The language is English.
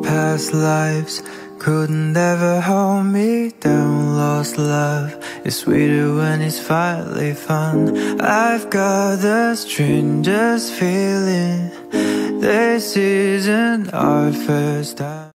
past lives couldn't ever hold me down. Lost love is sweeter when it's finally fun. I've got the strangest feeling this isn't our first time.